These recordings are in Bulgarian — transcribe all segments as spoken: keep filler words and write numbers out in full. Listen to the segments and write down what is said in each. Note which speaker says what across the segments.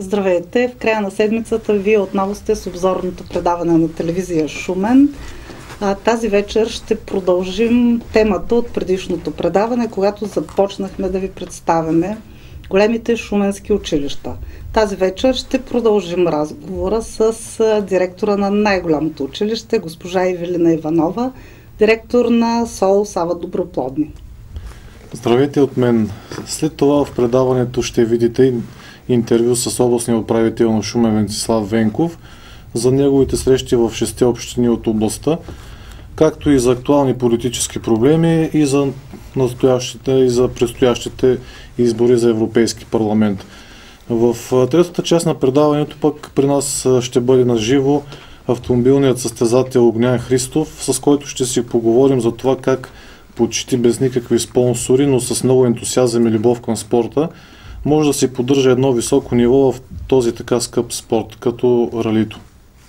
Speaker 1: Здравейте! В края на седмицата вие отново сте с обзорното предаване на телевизия Шумен. А, тази вечер ще продължим темата от предишното предаване, когато започнахме да ви представяме големите шуменски училища. Тази вечер ще продължим разговора с директора на най-голямото училище, госпожа Ивелина Иванова, директор на СОУ Сава Доброплодни.
Speaker 2: Здравейте от мен! След това в предаването ще видите интервю с областния управител на Шумен Венцислав Венков за неговите срещи в шесте общини от областта, както и за актуални политически проблеми и за настоящите и за предстоящите избори за Европейски парламент. В третата част на предаването пък при нас ще бъде на живо автомобилният състезател Огнян Христов, с който ще си поговорим за това как почти без никакви спонсори, но с много ентусиазъм и любов към спорта, може да се поддържа едно високо ниво в този така скъп спорт, като ралито.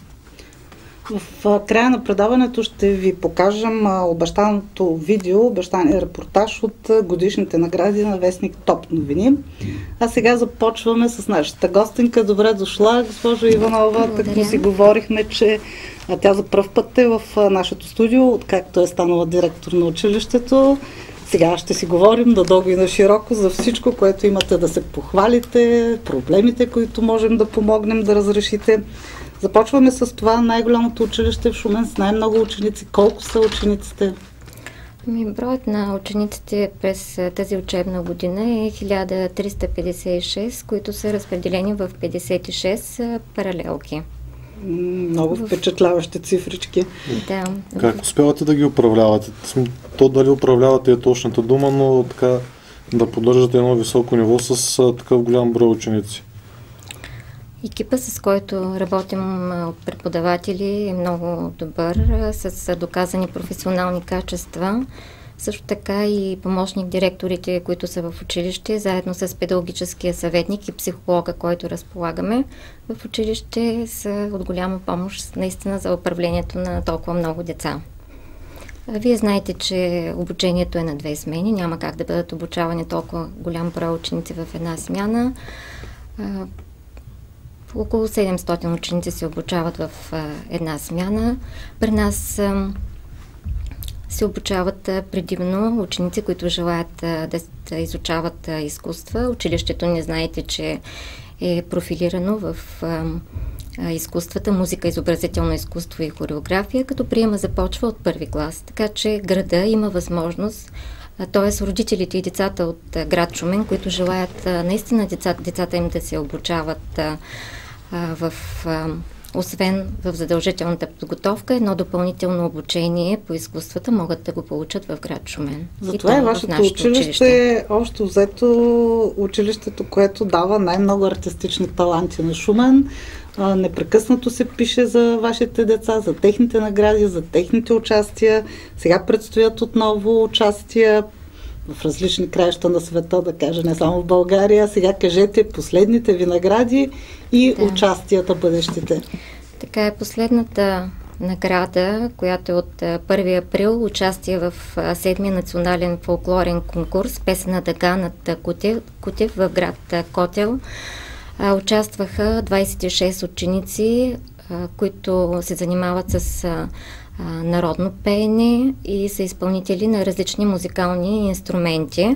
Speaker 1: В края на предаването ще ви покажем обещаното видео, обещания репортаж от годишните награди на вестник Топ новини. А сега започваме с нашата гостенка. Добре дошла, госпожо Иванова. Така си говорихме, че тя за пръв път е в нашето студио, откакто е станала директор на училището. Сега ще си говорим надълго и на широко за всичко, което имате да се похвалите, проблемите, които можем да помогнем да разрешите. Започваме с това най-голямото училище в Шумен с най-много ученици. Колко са учениците?
Speaker 3: Броят на учениците през тази учебна година е хиляда триста петдесет и шест, които са разпределени в петдесет и шест паралелки.
Speaker 1: Много впечатляващи цифрички.
Speaker 3: Да.
Speaker 2: Как успявате да ги управлявате? То дали управлявате е точната дума, но така да поддържате едно високо ниво с такъв голям брой ученици.
Speaker 3: Екипа, с който работим от преподаватели, е много добър, с доказани професионални качества. Също така и помощник директорите, които са в училище, заедно с педагогическия съветник и психолога, който разполагаме в училище, са от голяма помощ наистина за управлението на толкова много деца. Вие знаете, че обучението е на две смени, няма как да бъдат обучавани толкова голям брой ученици в една смяна. Около седемстотин ученици се обучават в една смяна. При нас се обучават предимно ученици, които желаят да изучават изкуства. Училището не знаете, че е профилирано в изкуствата, музика, изобразително изкуство и хореография, като приема започва от първи клас. Така че града има възможност, т.е. родителите и децата от град Шумен, които желаят наистина децата, децата им да се обучават в, освен в задължителната подготовка, едно допълнително обучение по изкуствата могат да го получат в град Шумен.
Speaker 1: Затова е вашето училище, училище, общо взето училището, което дава най-много артистични таланти на Шумен. Непрекъснато се пише за вашите деца, за техните награди, за техните участия. Сега предстоят отново участия в различни краища на света, да кажа, не само в България. Сега кажете последните ви награди и да. Участията бъдещите.
Speaker 3: Така е, последната награда, която е от първи април, участие в седмия национален фолклорен конкурс Песена дъга над Кутев, Кутев в град Котел. Участваха двадесет и шест ученици, които се занимават с народно пеене и са изпълнители на различни музикални инструменти.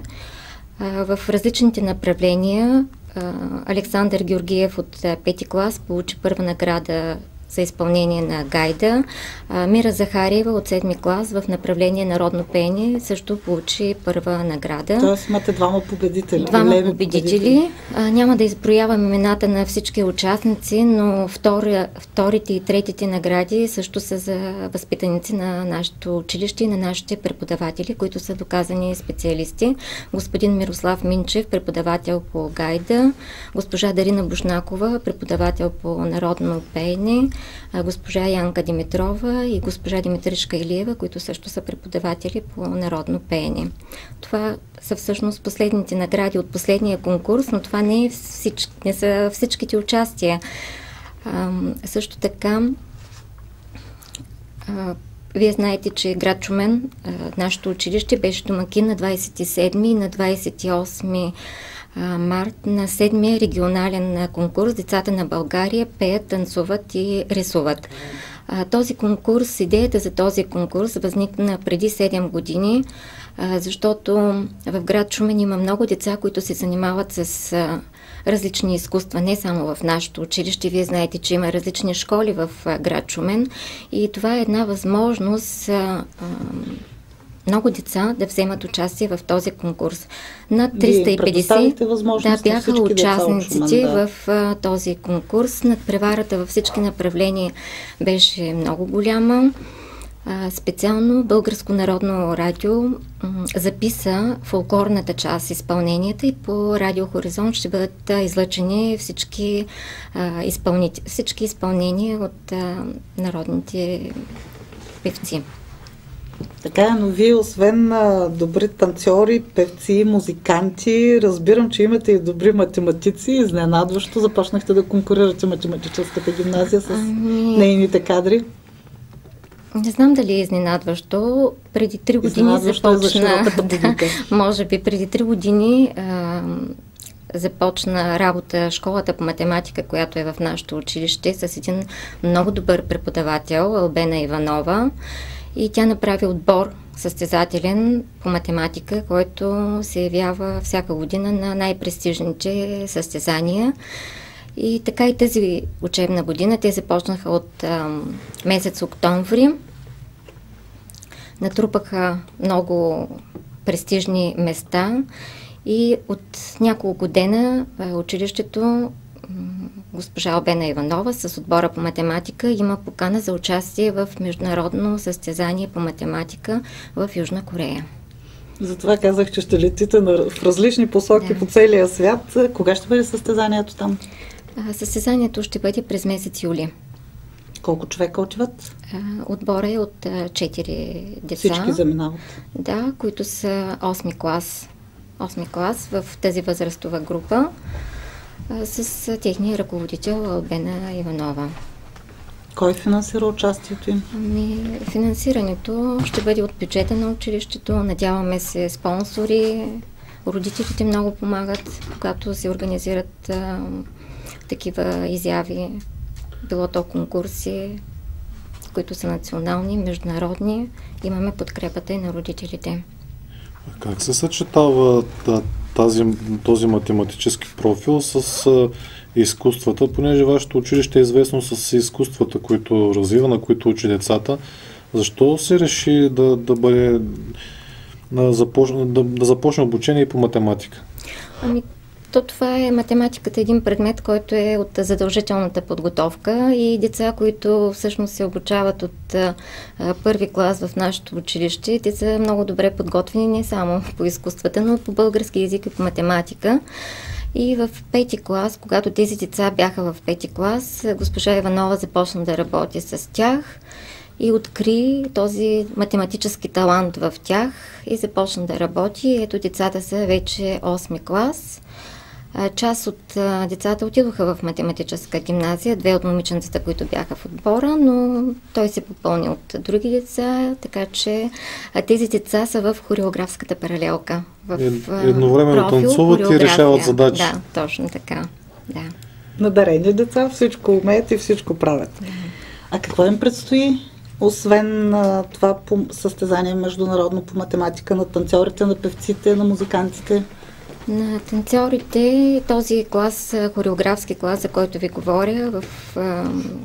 Speaker 3: В различните направления Александър Георгиев от пети клас получи първа награда за изпълнение на гайда. Мира Захариева от седми клас в направление народно пеене също получи първа награда.
Speaker 1: Тоест имате двама победители.
Speaker 3: Двама победители. победители. А, няма да изброявам имената на всички участници, но втори, вторите и третите награди също са за възпитаници на нашето училище и на нашите преподаватели, които са доказани специалисти. Господин Мирослав Минчев, преподавател по гайда, госпожа Дарина Бушнакова, преподавател по народно пеене, госпожа Янка Димитрова и госпожа Димитришка Илиева, които също са преподаватели по народно пеене. Това са всъщност последните награди от последния конкурс, но това не, е всич... не са всичките участия. А, също така а, Вие знаете, че град Шумен, нашето училище, беше домакин на двадесет и седми и на двадесет и осми март на седмия регионален конкурс "Децата на България пеят, танцуват и рисуват". Този конкурс, идеята за този конкурс възникна преди седем години, защото в град Шумен има много деца, които се занимават с различни изкуства, не само в нашето училище. Вие знаете, че има различни школи в град Шумен и това е една възможност много деца да вземат участие в този конкурс. Над триста и петдесет да, бяха участниците да. в а, този конкурс. Надпреварата във всички направления беше много голяма. А, специално Българско народно радио м- записа фолклорната част, изпълненията, и по Радио Хоризонт ще бъдат а, излъчени всички, а, изпълнити, всички изпълнения от а, народните певци.
Speaker 1: Така, но вие, освен а, добри танцори, певци, музиканти, разбирам, че имате и добри математици. Изненадващо започнахте да конкурирате математическата гимназия с ами... нейните кадри.
Speaker 3: Не знам дали е изненадващо. Преди три години започна... Да, може би преди три години а, започна работа школата по математика, която е в нашето училище, с един много добър преподавател, Албена Иванова. И тя направи отбор състезателен по математика, който се явява всяка година на най-престижните състезания. И така и тази учебна година те започнаха от а, месец октомври. Натрупаха много престижни места и от няколко дена а, училището, госпожа Албена Иванова с отбора по математика има покана за участие в международно състезание по математика в Южна Корея.
Speaker 1: Затова казах, че ще летите в различни посоки да. по целия свят. Кога ще бъде състезанието там?
Speaker 3: А, състезанието ще бъде през месец юли.
Speaker 1: Колко човека отиват?
Speaker 3: А, отбора е от четири деца.
Speaker 1: Всички заминават?
Speaker 3: Да, които са осми клас. осми клас в тази възрастова група, с техния ръководител Албена Иванова.
Speaker 1: Кой финансира участието им?
Speaker 3: Ами, финансирането ще бъде от бюджета на училището. Надяваме се спонсори. Родителите много помагат, когато се организират а, такива изяви. Било то конкурси, които са национални, международни. Имаме подкрепата и на родителите.
Speaker 2: Как се съчетава тази, този математически профил с а, изкуствата, понеже вашето училище е известно с изкуствата, които развива, на които учи децата? Защо се реши да, да бъде да започне, да, да започне обучение и по математика?
Speaker 3: Ами, то това е математиката, един предмет, който е от задължителната подготовка, и деца, които всъщност се обучават от а, първи клас в нашето училище, те са много добре подготвени не само по изкуствата, но по български език и по математика. И в пети клас, когато тези деца бяха в пети клас, госпожа Иванова започна да работи с тях и откри този математически талант в тях и започна да работи. Ето, децата са вече осми клас. Част от а, децата отидоха в математическа гимназия, две от момиченцата, които бяха в отбора, но той се попълни от други деца, така че а, тези деца са в хореографската паралелка. В,
Speaker 2: Ед, едновременно профил, танцуват и решават задачи.
Speaker 3: Да, точно така. Да.
Speaker 1: Надарени деца, всичко умеят и всичко правят. Да. А какво им предстои? Освен а, това по състезание международно по математика на танцорите, на певците, на музикантите?
Speaker 3: На танцорите, този клас, хореографски клас, за който ви говоря, в, а,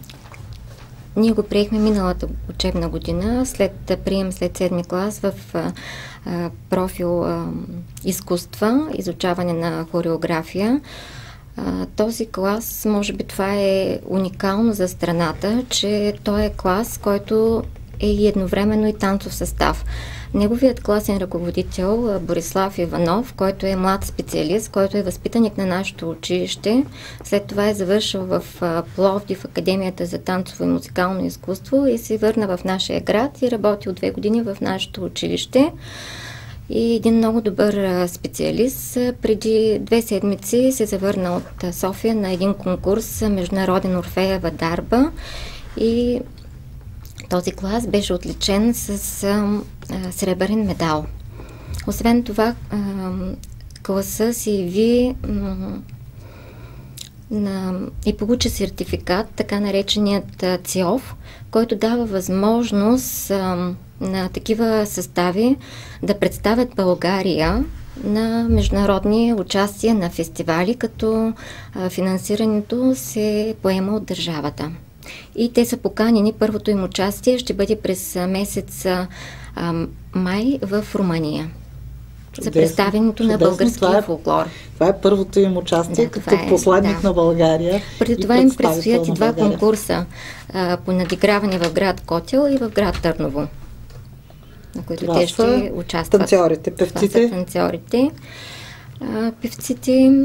Speaker 3: ние го приехме миналата учебна година, след прием след седми клас в а, а, профил а, изкуства, изучаване на хореография. А, този клас, може би това е уникално за страната, че той е клас, който е и едновременно и танцов състав. Неговият класен ръководител Борислав Иванов, който е млад специалист, който е възпитаник на нашето училище, след това е завършил в Пловдив Академията за танцово и музикално изкуство и се върна в нашия град и работи от две години в нашето училище. И един много добър специалист. Преди две седмици се завърна от София на един конкурс Международен Орфеева дарба и този клас беше отличен с а, а, сребърен медал. Освен това, а, класа се яви м- на, и получи сертификат, така нареченият ЦИОВ, който дава възможност а, на такива състави да представят България на международни участия на фестивали, като а, финансирането се поема от държавата. И те са поканени, първото им участие ще бъде през месец а, май в Румъния. За представянето на българския
Speaker 1: това е,
Speaker 3: фолклор.
Speaker 1: Това е първото им участие
Speaker 3: да,
Speaker 1: като
Speaker 3: е,
Speaker 1: посланник
Speaker 3: да.
Speaker 1: на България.
Speaker 3: Преди това им предстоят и два конкурса а, по надиграване в град Котел и в град Търново, на които това те ще участват.
Speaker 1: Танцорите, певците.
Speaker 3: Това са танцорите. А, певците,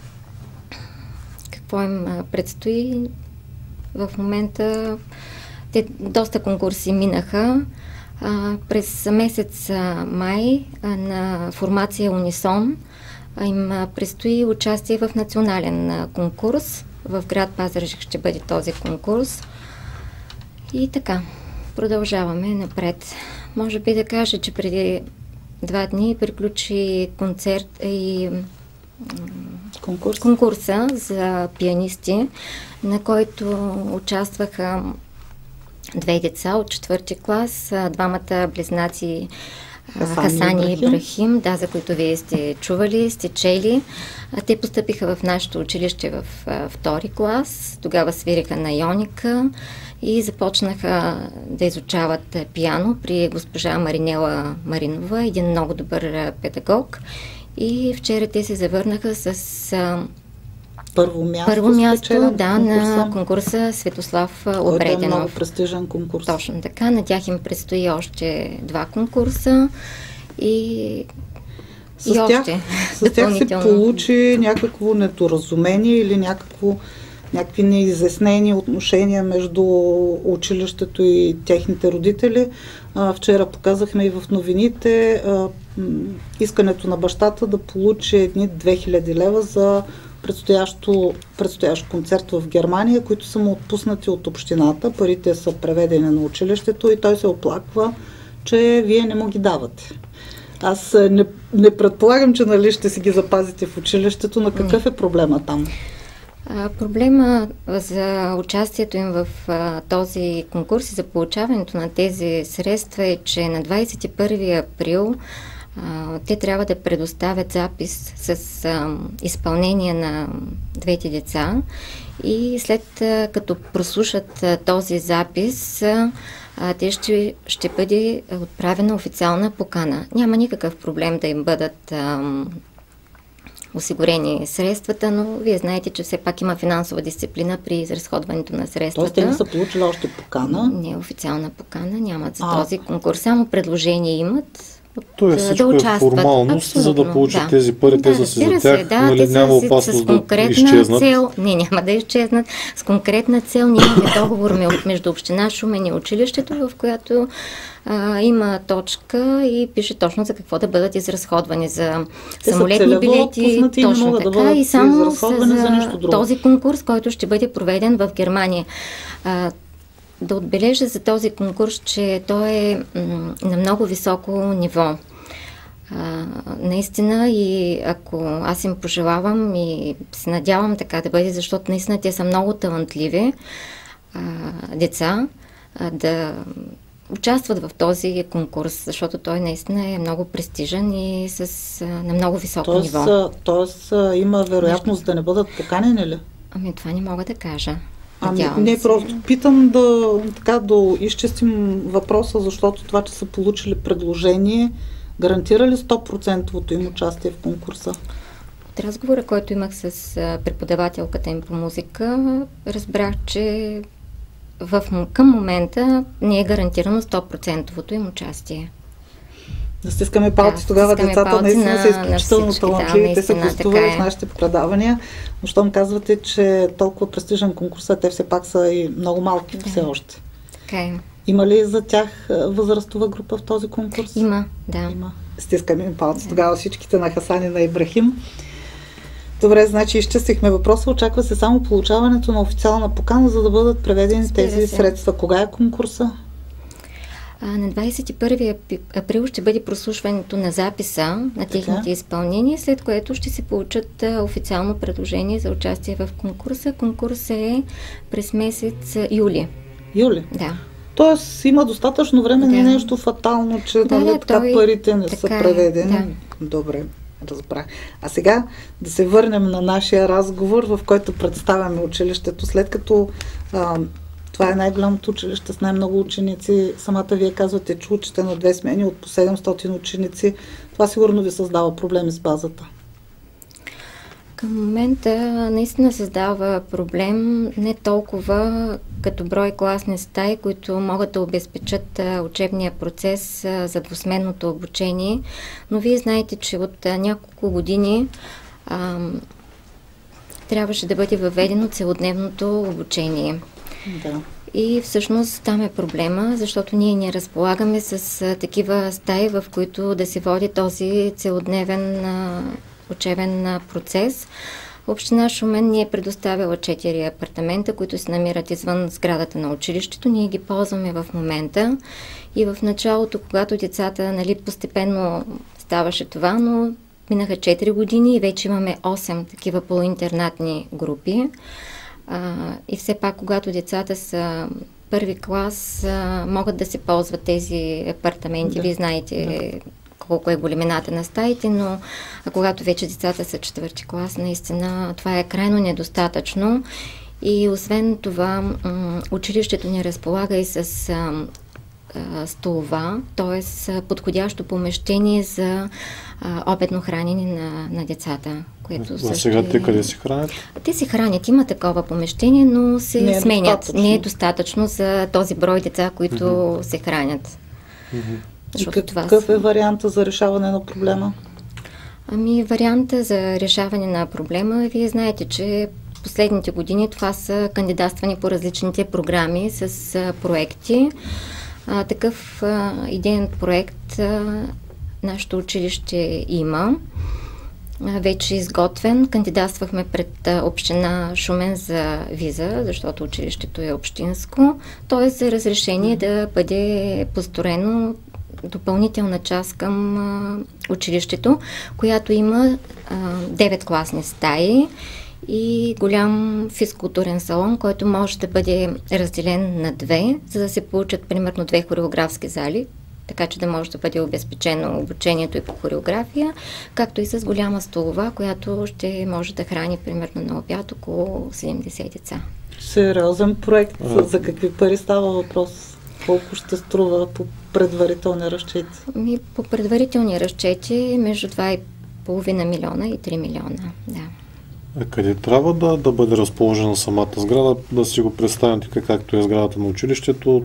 Speaker 3: какво им а, предстои в момента? Те доста конкурси минаха. А, през месец а, май а, на формация Унисон а, им а, предстои участие в национален а, конкурс. В град Пазарджик ще бъде този конкурс. И така, продължаваме напред. Може би да кажа, че преди два дни приключи концерт и
Speaker 1: конкурс.
Speaker 3: конкурса за пианисти, на който участваха две деца от четвърти клас, двамата близнаци Хасан и Ибрахим, да, за които вие сте чували, сте чели. Те постъпиха в нашето училище в втори клас, тогава свириха на йоника и започнаха да изучават пиано при госпожа Маринела Маринова, един много добър педагог. И вчера те се завърнаха с
Speaker 1: Първо място,
Speaker 3: Първо място да,
Speaker 1: конкурса.
Speaker 3: на конкурса Светослав Обреденов.
Speaker 1: Който е много престижен конкурс.
Speaker 3: Точно така. На тях им предстои още два конкурса и,
Speaker 1: с
Speaker 3: и
Speaker 1: тях,
Speaker 3: още.
Speaker 1: С тях се получи някакво недоразумение или някакво, някакви неизяснени отношения между училището и техните родители. А, вчера показахме и в новините а, искането на бащата да получи едни две хиляди лева за предстоящ концерт в Германия, които са му отпуснати от общината. Парите са преведени на училището и той се оплаква, че вие не му ги давате. Аз не, не предполагам, че нали ще си ги запазите в училището. На какъв е проблема там?
Speaker 3: А, проблема за участието им в а, този конкурс и за получаването на тези средства е, че на двадесет и първи април Uh, те трябва да предоставят запис с uh, изпълнение на двете деца и след uh, като прослушат uh, този запис, uh, uh, те ще, ще бъде отправена официална покана. Няма никакъв проблем да им бъдат uh, осигурени средствата, но вие знаете, че все пак има финансова дисциплина при изразходването на средствата.
Speaker 1: Тоест те не са получили още покана?
Speaker 3: Не, официална покана нямат за
Speaker 1: а.
Speaker 3: този конкурс. Само предложение имат.
Speaker 2: То е всичко
Speaker 3: да
Speaker 2: е формалност,
Speaker 3: абсолютно,
Speaker 2: за да получат
Speaker 3: да.
Speaker 2: тези пари,
Speaker 3: да,
Speaker 2: те са си за тях,
Speaker 3: да,
Speaker 2: нали, няма опасност да изчезнат.
Speaker 3: Цел, не, няма да изчезнат. С конкретна цел ние имаме договор между община Шумен и училището, в която а, има точка и пише точно за какво да бъдат изразходвани. За
Speaker 1: те
Speaker 3: самолетни билети, точно
Speaker 1: да
Speaker 3: така. И само за,
Speaker 1: за
Speaker 3: този конкурс, който ще бъде проведен в Германия. А, да отбележа за този конкурс, че той е м- на много високо ниво. А, наистина и ако аз им пожелавам и се надявам така да бъде, защото наистина те са много талантливи а, деца а, да участват в този конкурс, защото той наистина е много престижен и с, а, на много високо
Speaker 1: тоест,
Speaker 3: ниво.
Speaker 1: Тоест има вероятност да не бъдат поканени ли?
Speaker 3: Ами това не мога да кажа.
Speaker 1: Ами, не, просто питам да, така, да изчистим въпроса, защото това, че са получили предложение, гарантира ли сто процента им участие в конкурса?
Speaker 3: От разговора, който имах с преподавателката им по музика, разбрах, че в, към момента не е гарантирано сто процента им участие.
Speaker 1: Да стискаме палци, да, тогава децата наистина са изключително талантливи, да, те са гостували в нашите предавания, но щом казвате, че толкова престижен конкурс, те все пак са и много малки да. Все още.
Speaker 3: Така е.
Speaker 1: Има ли за тях възрастова група в този конкурс?
Speaker 3: Има, да.
Speaker 1: Има. Стискаме палци, да. Тогава всичките на Хасан и на Ибрахим. Добре, значи изчистихме въпроса. Очаква се само получаването на официална покана, за да бъдат преведени Спира тези се. средства. Кога е конкурса?
Speaker 3: А, на двадесет и първи април ще бъде прослушването на записа на техните изпълнения, след което ще се получат а, официално предложение за участие в конкурса. Конкурсът е през месец а, юли.
Speaker 1: Юли?
Speaker 3: Да.
Speaker 1: Тоест има достатъчно време,
Speaker 3: да.
Speaker 1: не е нещо фатално, че
Speaker 3: да,
Speaker 1: нали,
Speaker 3: да,
Speaker 1: така
Speaker 3: той...
Speaker 1: парите не
Speaker 3: така
Speaker 1: са преведени.
Speaker 3: Да.
Speaker 1: Добре, разбрах. А сега да се върнем на нашия разговор, в който представяме училището, след като а, това е най-голямото училище с най-много ученици. Самата вие казвате, че учите на две смени от по седемстотин ученици. Това сигурно ви създава проблеми с базата.
Speaker 3: Към момента наистина създава проблем не толкова като брой класни стаи, които могат да обезпечат учебния процес за двусменното обучение, но вие знаете, че от няколко години а, трябваше да бъде въведено целодневното обучение.
Speaker 1: Да.
Speaker 3: И всъщност там е проблема, защото ние не разполагаме с а, такива стаи, в които да се води този целодневен а, учебен а, процес. Община Шумен ни е предоставила четири апартамента, които се намират извън сградата на училището. Ние ги ползваме в момента и в началото, когато децата, нали, постепенно ставаше това, но минаха четири години и вече имаме осем такива полуинтернатни групи. А, и все пак, когато децата са първи клас, а, могат да се ползват тези апартаменти. Да. Вие знаете да. колко е големината на стаите, но а когато вече децата са четвърти клас, наистина това е крайно недостатъчно. И освен това, м- училището ни разполага и с а, а, столова, т.е. подходящо помещение за а, обедно хранене на, на децата. Което
Speaker 2: а сега те къде се хранят?
Speaker 3: Те се хранят, има такова помещение, но се
Speaker 1: не е
Speaker 3: сменят.
Speaker 1: Достатъчно.
Speaker 3: Не е достатъчно за този брой деца, които mm-hmm. се хранят.
Speaker 1: Mm-hmm. И какъв е варианта за решаване на проблема?
Speaker 3: Ами варианта за решаване на проблема, вие знаете, че последните години това са кандидатствани по различните програми с а, проекти. А, такъв а, идеен проект а, нашето училище има. А, вече изготвен. Кандидатствахме пред а, община Шумен за виза, защото училището е общинско. Т.е. за разрешение да бъде построено допълнителна част към а, училището, която има а, девет класни стаи и голям физкултурен салон, който може да бъде разделен на две, за да се получат примерно две хореографски зали, така че да може да бъде обезпечено обучението и по хореография, както и с голяма столова, която ще може да храни примерно на обяд около седемдесет деца. Сериозен проект.
Speaker 1: А... За какви пари става въпрос? Колко ще струва по предварителни разчети?
Speaker 3: Ми, по предварителни разчети между два и половина милиона и три милиона. Да.
Speaker 2: А къде трябва да, да бъде разположена самата сграда? Да си го представим така, както е сградата на училището?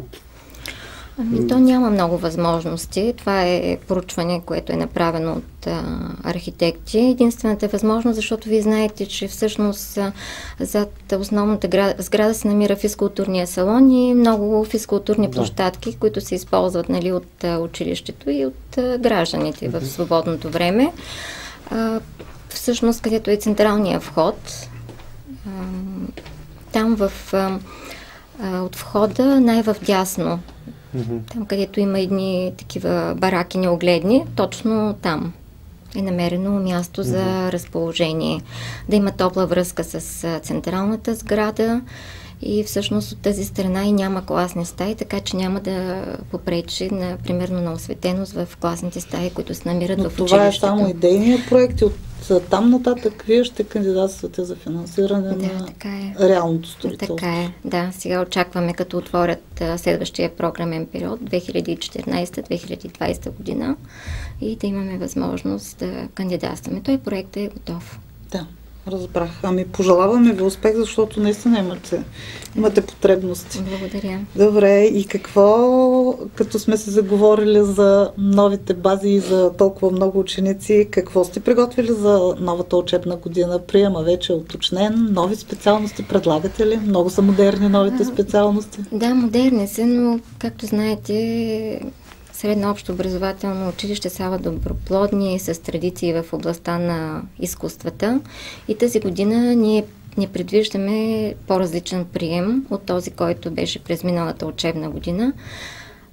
Speaker 3: Ами, то няма много възможности. Това е проучване, което е направено от а, архитекти. Единствената е възможност, защото вие знаете, че всъщност а, зад основната града, сграда се намира физкултурния салон и много физкултурни да. площадки, които се използват, нали, от а, училището и от а, гражданите в свободното време. А, всъщност, където е централния вход, а, там в, а, а, от входа най-в дясно, Mm-hmm. там, където има едни такива бараки неогледни, точно там е намерено място mm-hmm. за разположение. Да има топла връзка с централната сграда и всъщност от тази страна и няма класни стаи, така че няма да попречи, на, примерно, на осветеност в класните стаи, които се намират
Speaker 1: Но
Speaker 3: в училището.
Speaker 1: Това е само идейният проект и от там нататък вие ще кандидатствате за финансиране
Speaker 3: да,
Speaker 1: на
Speaker 3: така е.
Speaker 1: реалното строителство.
Speaker 3: Така е, да. Сега очакваме, като отворят а, следващия програмен период две хиляди и четиринадесета - две хиляди и двадесета година и да имаме възможност да кандидатстваме. Той проект е готов.
Speaker 1: Да. Разбрах. Ами пожелаваме ви успех, защото наистина имате, имате потребности.
Speaker 3: Благодаря.
Speaker 1: Добре, и какво, като сме се заговорили за новите бази и за толкова много ученици, какво сте приготвили за новата учебна година? Приема вече е уточнен, нови специалности предлагате ли? Много са модерни новите специалности.
Speaker 3: Да, модерни са, но както знаете, Средно общо образователно училище Сава Доброплодни с традиции в областта на изкуствата и тази година ние не предвиждаме по-различен прием от този, който беше през миналата учебна година.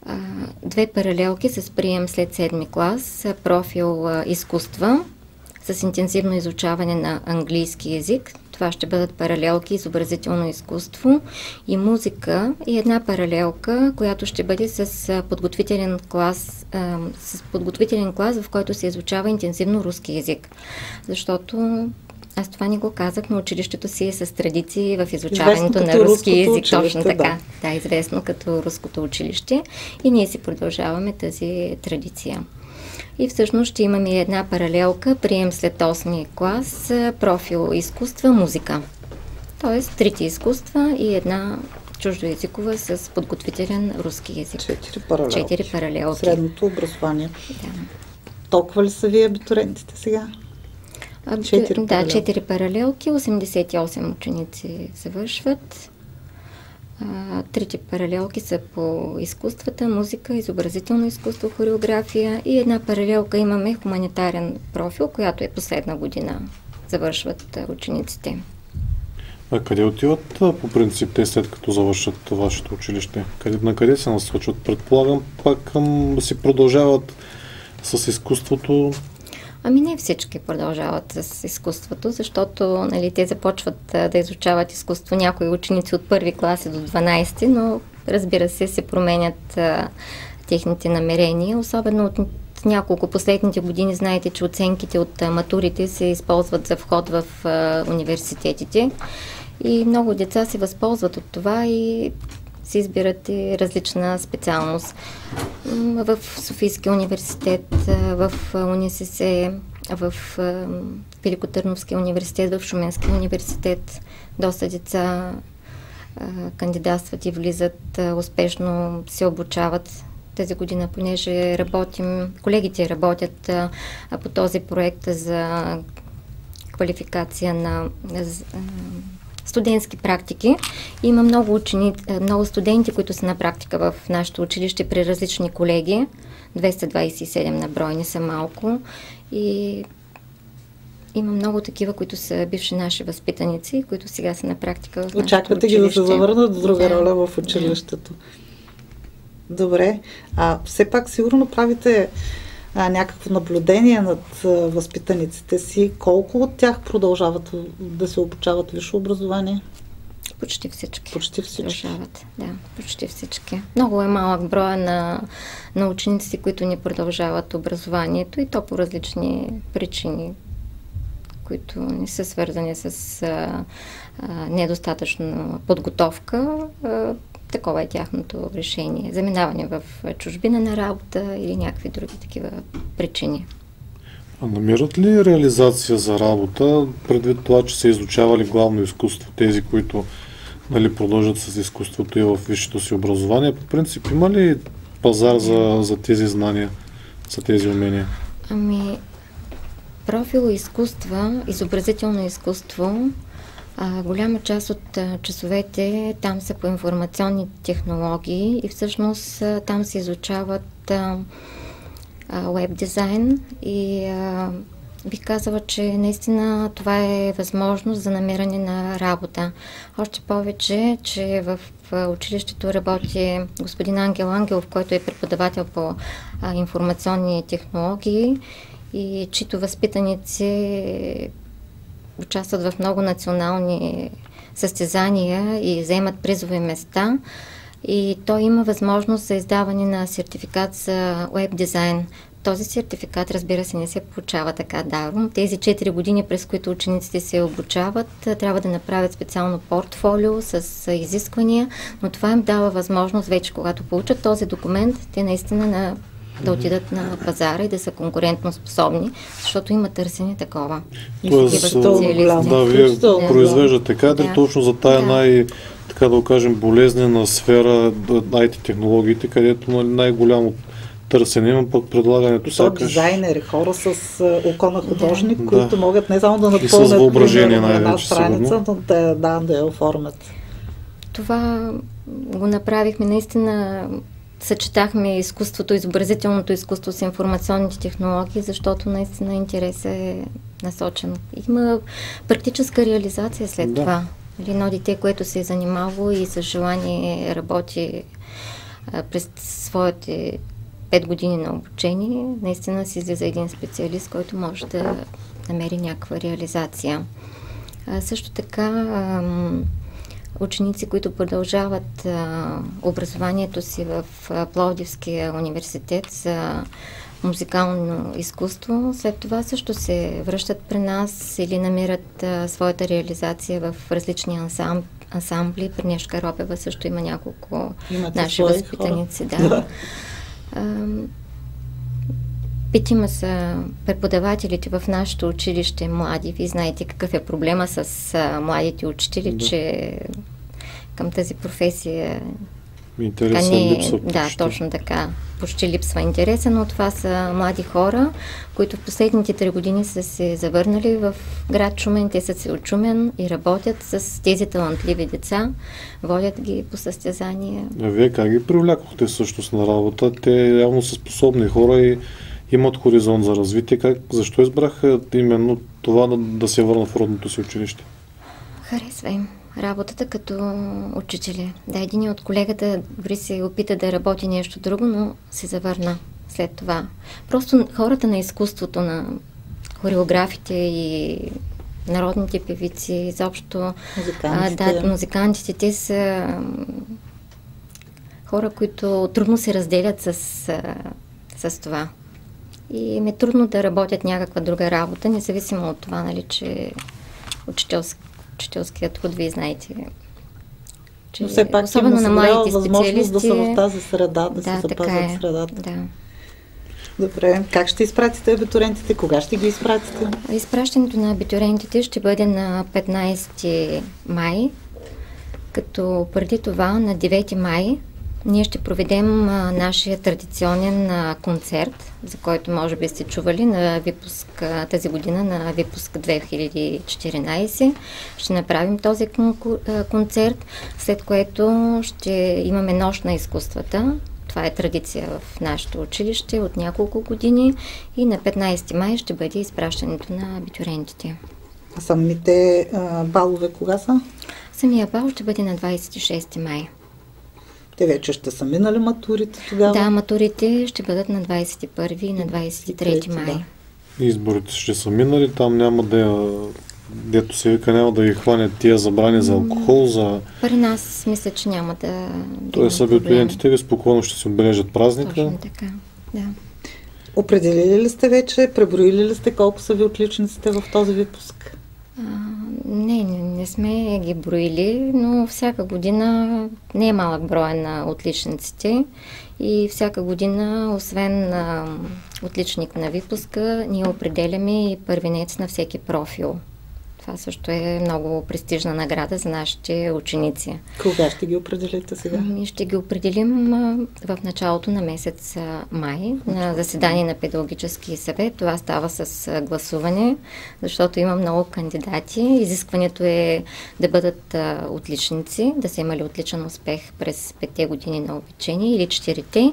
Speaker 3: две паралелки с прием след седми клас, профил изкуства с интензивно изучаване на английски язик. Това ще бъдат паралелки изобразително изкуство и музика, и една паралелка, която ще бъде с подготвителен клас, с подготвителен клас, в който се изучава интензивно руски язик. Защото аз това не го казах, но училището си е с традиции в изучаването на руски език. Точно така. Да. да, известно като руското училище. И ние си продължаваме тази традиция. И всъщност ще имаме една паралелка, прием след осми клас, профил изкуства, музика. Тоест трите изкуства и една чуждоезикова с подготвителен руски език.
Speaker 1: Четири паралелки.
Speaker 3: Четири паралелки.
Speaker 1: Средното образование.
Speaker 3: Да.
Speaker 1: Толкова ли са ви абитуриентите сега?
Speaker 3: Четири да, паралелки. четири паралелки, осемдесет и осем ученици завършват. А, трите паралелки са по изкуствата, музика, изобразително изкуство, хореография и една паралелка имаме хуманитарен профил, която е последна година. Завършват учениците.
Speaker 2: А къде отиват по принцип те след като завършат вашето училище? Къде, на къде се насочват? Предполагам пак към да си продължават с изкуството.
Speaker 3: Ами не всички продължават с изкуството, защото нали, те започват а, да изучават изкуство някои ученици от първи класи до дванайсети, но разбира се се променят а, техните намерения, особено от няколко последните години. Знаете, че оценките от а, матурите се използват за вход в а, университетите и много деца се възползват от това и се избират и различна специалност. В Софийския университет, в УНИСС, в Великотърновския университет, в Шуменския университет доста деца кандидатстват и влизат, успешно се обучават. Тази година, понеже работим, колегите работят по този проект за квалификация на студентски практики. Има много учени, много студенти, които са на практика в нашето училище при различни колеги. двеста двайсет и седем на брой, не са малко. И има много такива, които са бивши наши възпитаници, които сега са на практика в нашето училище.
Speaker 1: Очаквате ги да се завърнат в друга да. роля в училището. Да. Добре. А все пак сигурно правите а, някакво наблюдение над а, възпитаниците си. Колко от тях продължават да се обучават висше образование?
Speaker 3: Почти всички.
Speaker 1: Почти всички.
Speaker 3: Продължават. Да, почти всички. Много е малък броя на, на ученици, които не продължават образованието и то по различни причини, които не са свързани с а, а, недостатъчна подготовка. А, такова е тяхното решение. Заминаване в чужбина на работа или някакви други такива причини.
Speaker 2: А намират ли реализация за работа, предвид това, че са изучавали главно изкуство, тези, които нали, продължат с изкуството и в висшето си образование? По принцип, има ли пазар за, за тези знания, за тези умения?
Speaker 3: Ами, профил изкуства, изобразително изкуство, а, голяма част от а, часовете там са по информационни технологии и всъщност а, там се изучават а, уеб дизайн и а, бих казала, че наистина това е възможност за намиране на работа. Още повече, че в училището работи господин Ангел Ангелов, който е преподавател по а, информационни технологии и чието възпитаници участват в много национални състезания и вземат призови места. И той има възможност за издаване на сертификат за уеб дизайн. Този сертификат, разбира се, не се получава така даром. Тези четири години, през които учениците се обучават, трябва да направят специално портфолио с изисквания, но това им дава възможност вече, когато получат този документ, те наистина на, да отидат на пазара и да са конкурентно способни, защото има търсене такова.
Speaker 2: Тоест, да, вие да. произвеждате кадри да. точно за тая да. най- така да окажем болезнена сфера, ай ти технологиите, където най-голямо търсене има под предлагането.
Speaker 1: То дизайнери, хора с око на художник, да. които могат не само да напълнят
Speaker 2: въображение
Speaker 1: на една страница, но да, да, да я оформят.
Speaker 3: Това го направихме наистина, съчетахме изкуството, изобразителното изкуство с информационните технологии, защото наистина интерес е насочен. Има практическа реализация след да. това. Едно дете, което се е занимало и с желание работи а, през своите пет години на обучение наистина си излиза един специалист, който може да намери някаква реализация. А, също така а, ученици, които продължават а, образованието си в а, Пловдивския университет за музикално изкуство, след това също се връщат при нас или намират а, своята реализация в различни ансамбли. ансамбли. При Нешка Робева също има няколко
Speaker 1: Имате
Speaker 3: наши възпитаници. Да. Питима са преподавателите в нашето училище млади. Вие знаете какъв е проблема с а, младите учители, да. Че към тази професия
Speaker 2: интересен
Speaker 3: не,
Speaker 2: липсва.
Speaker 3: Да, почти. Точно така. Почти липсва интереса, но това са млади хора, които в последните три години са се завърнали в град Шумен. Те са се от Шумен и работят с тези талантливи деца, водят ги по състезания. А
Speaker 2: вие как ги привлякохте всъщност на работа? Те явно са способни хора и имат хоризонт за развитие. Как, защо избраха именно това да, да се върна в родното си училище?
Speaker 3: Харесва им работата като учители. Да, един от колегата дори се опита да работи нещо друго, но се завърна след това. Просто хората на изкуството, на хореографите и народните певици, изобщо
Speaker 1: музикантите.
Speaker 3: А, да, музикантите, те са хора, които трудно се разделят с, с това. И им е трудно да работят някаква друга работа, независимо от това, нали, че учителски учителският труд, вие знаете, че
Speaker 1: но все пак
Speaker 3: особено на младите
Speaker 1: възможност да са в тази среда, да, да се запазят е. Средата.
Speaker 3: Да.
Speaker 1: Добре, как ще изпратите абитуриентите? Кога ще ги изпратите?
Speaker 3: Изпращането на абитуриентите ще бъде на петнайсети май, като преди това на девети май ние ще проведем а, нашия традиционен а, концерт, за който може би сте чували на випуск а, тази година, на випуск две хиляди и четиринайсета. Ще направим този конкур, а, концерт, след което ще имаме нощ на изкуствата. Това е традиция в нашето училище от няколко години и на петнайсети май ще бъде изпращането на абитуриентите.
Speaker 1: А самите а, балове кога са?
Speaker 3: Самия бал ще бъде на двайсет и шести май.
Speaker 1: Те вече ще са минали матурите тогава?
Speaker 3: Да, матурите ще бъдат на двайсет и първи и на двайсет и трети май.
Speaker 2: Да. Изборите ще са минали, там няма да, дето се вика, няма да ги хванят тия забрани за алкохол, за...
Speaker 3: При нас мисля, че няма да...
Speaker 2: Тоест абитуриентите ви спокойно ще си отбележат празника.
Speaker 3: Точно така, да.
Speaker 1: Определили ли сте вече, преброили ли сте колко са ви отличниците в този випуск?
Speaker 3: А, не, не, не сме ги броили, но всяка година не е малък брой на отличниците и всяка година, освен а, отличник на випуска, ние определяме и първенец на всеки профил. Това също е много престижна награда за нашите ученици.
Speaker 1: Кога ще ги определите сега?
Speaker 3: Ние ще ги определим а, в началото на месец а, май, на заседание на педагогически съвет. Това става с а, гласуване, защото има много кандидати. Изискването е да бъдат а, отличници, да са имали отличен успех през петте години на обучение или четирите.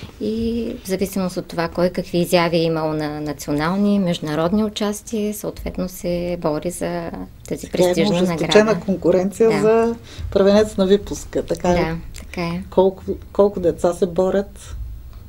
Speaker 3: И в зависимост от това кой какви изяви е имал на национални, международни участия, съответно се бори за тази престижна награда.
Speaker 1: Ожесточена конкуренция
Speaker 3: да.
Speaker 1: За първенец на випуска. Така
Speaker 3: да,
Speaker 1: е.
Speaker 3: така е.
Speaker 1: Колко, колко деца се борят?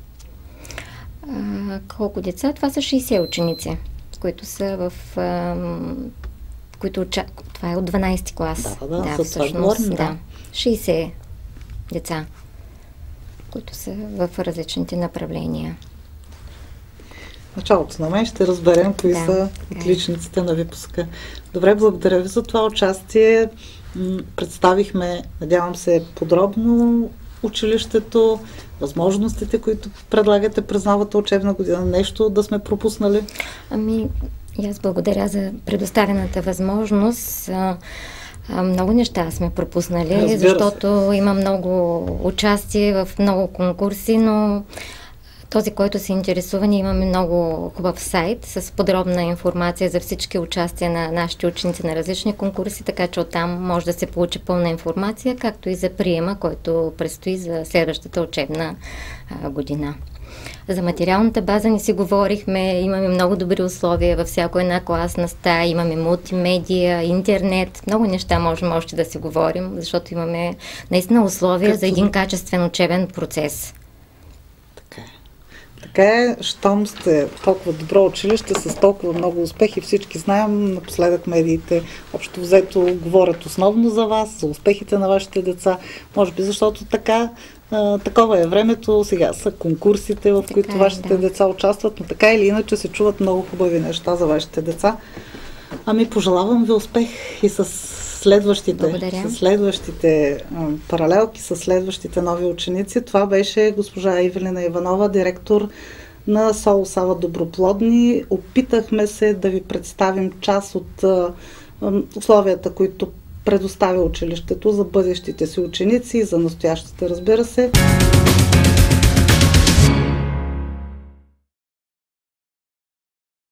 Speaker 3: А, колко деца? Това са шейсет ученици, които са в... А, които уча... Това е от дванайсети клас.
Speaker 1: Да, да,
Speaker 3: да,
Speaker 1: всъщност,
Speaker 3: да.
Speaker 1: да.
Speaker 3: шейсет деца, които са в различните направления.
Speaker 1: Началото на мен ще разберем кои
Speaker 3: да,
Speaker 1: са отличниците на випуска. Добре, благодаря ви за това участие. Представихме, надявам се, подробно училището, възможностите, които предлагате през новата учебна година. Нещо да сме пропуснали?
Speaker 3: Ами, и аз благодаря за предоставената възможност. Много неща сме пропуснали,
Speaker 1: Разбира
Speaker 3: защото
Speaker 1: се.
Speaker 3: Има много участие в много конкурси, но този, който се интересува, ние имаме много хубав сайт с подробна информация за всички участия на нашите ученици на различни конкурси, така че оттам може да се получи пълна информация, както и за приема, който предстои за следващата учебна а, година. За материалната база не си говорихме, имаме много добри условия във всяко една класна стая, имаме мултимедия, интернет, много неща можем още да си говорим, защото имаме наистина условия Като... за един качествен учебен процес.
Speaker 1: Така е. Така е, щом сте толкова добро училище с толкова много успехи, всички знаем, напоследък медиите общо взето говорят основно за вас, за успехите на вашите деца, може би защото така А, такова е времето, сега са конкурсите, в така които е, вашите да. деца участват, но така или иначе се чуват много хубави неща за вашите деца. Ами пожелавам ви успех и с следващите, с следващите а, паралелки, с следващите нови ученици. Това беше госпожа Ивелина Иванова, директор на СОУ Сава Доброплодни. Опитахме се да ви представим част от а, условията, които предоставя училището за бъдещите си ученици и за настоящите, разбира се.